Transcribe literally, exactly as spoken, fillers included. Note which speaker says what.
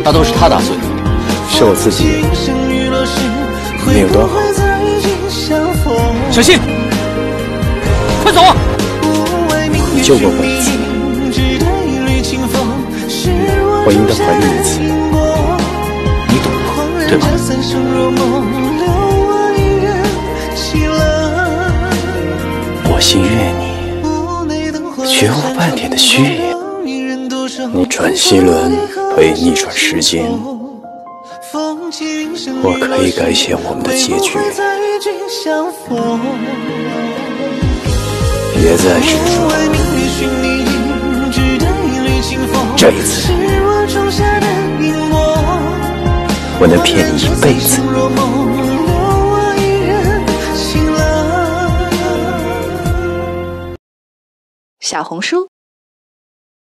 Speaker 1: 那都是他打碎的，
Speaker 2: 是我自己没有端好。
Speaker 1: 小心，快走啊！
Speaker 2: 你救过我一次，我应该还你一次。
Speaker 1: 你懂了，对吧？
Speaker 2: 我心悦你，绝无半点的虚言。你转西轮，可以逆转时间，我可以改写我们的结局。别再执着，这一次，我能骗你一辈子。
Speaker 3: 小红书